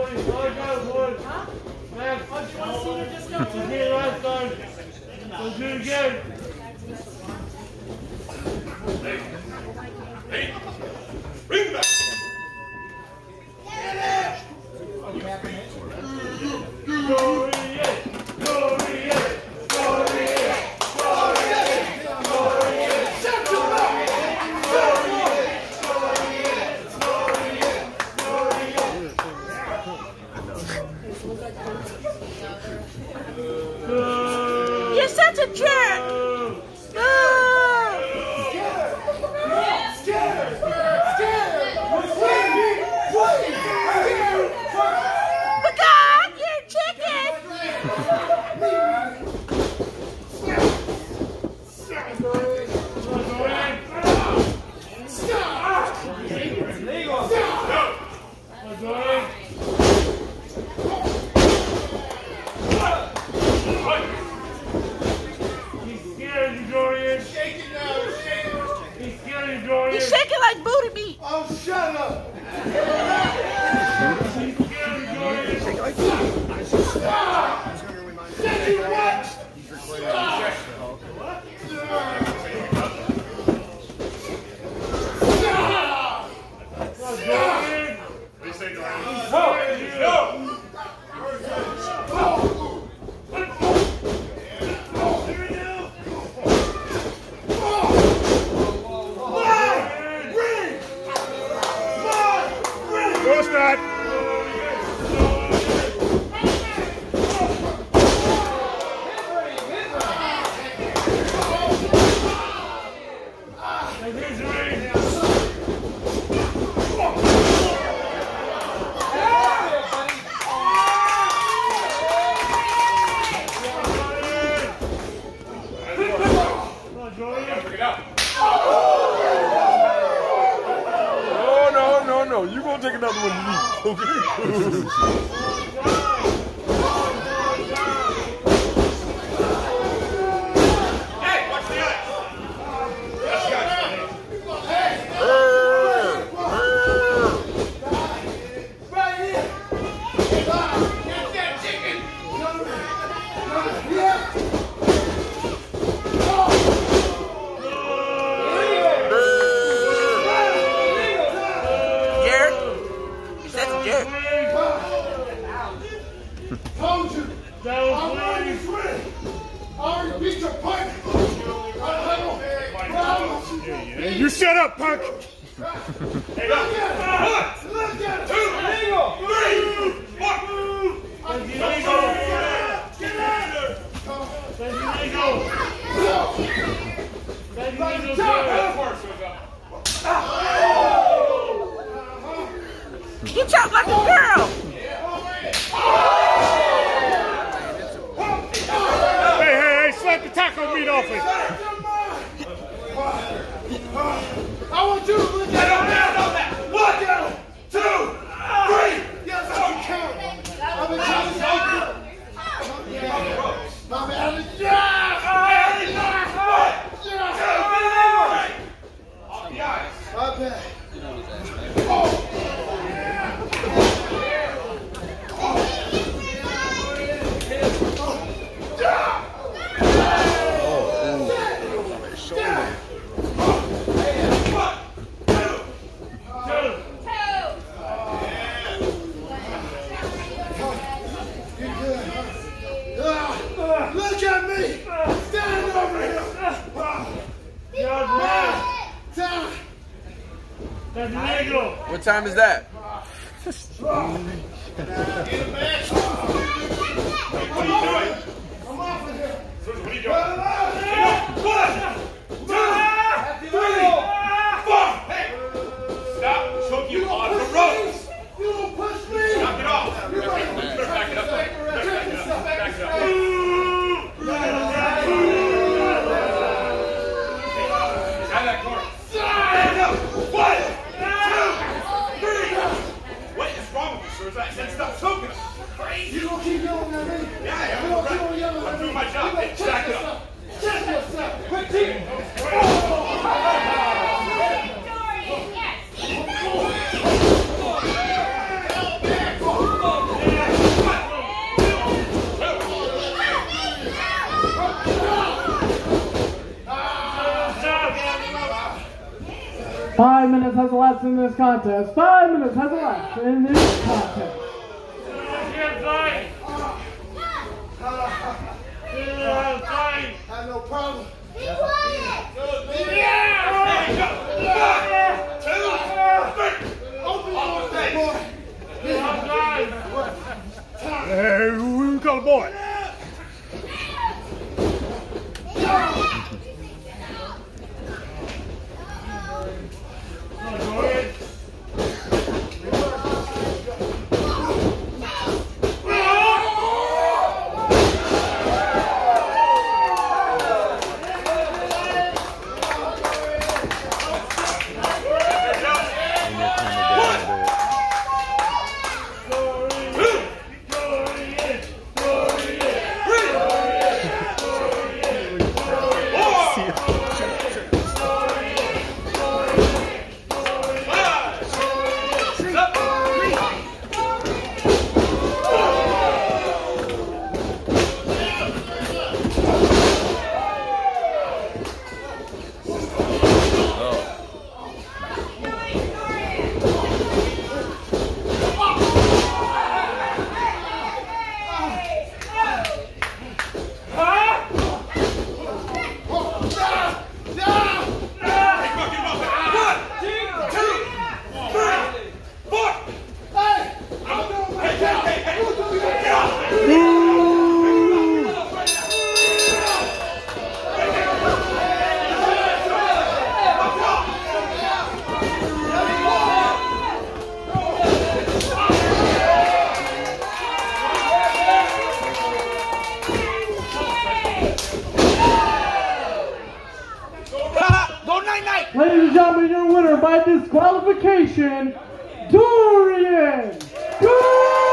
Bring back. You're such a jerk! Pecan, you're a chicken! He's shaking like booty meat. Oh, shut up! No, you're going to take another one to me, okay? Hey, watch the ice. Watch the ice. Right here. Get that chicken. Told you. I'm already free. I already beat your punk. You shut up, punk. Look at it. Look at it. 2, 3, 4. Get out You talk like a girl. Hey, slap the taco meat off it. I want you to look at it. 1, 2, 3. Yes, I can count. I've been trying to help you. My man, my bad. Look at me! Stand over here! What time is that? I'm off of here! What are you doing? 1, 2, 3, 4! Hey! Stop! Choke you on the ropes! You don't push me! Knock it off! You Back it up! Back it up! Back it up! Out of that corner! Stand up! 1, 2, 3! What is wrong with you, Serza? I said stop choking us! Crazy! You don't keep yelling at me! Yeah, You don't keep on yelling at me! I'm doing my job. Hey, back it up! Check yourself! Quick team! Dorian, yes. 5 minutes has elapsed in this contest. 5 minutes has elapsed in this contest. No problem. Be quiet! Hey, who call a boy? Dorian. Ladies and gentlemen, your winner by disqualification, Dorian! Go!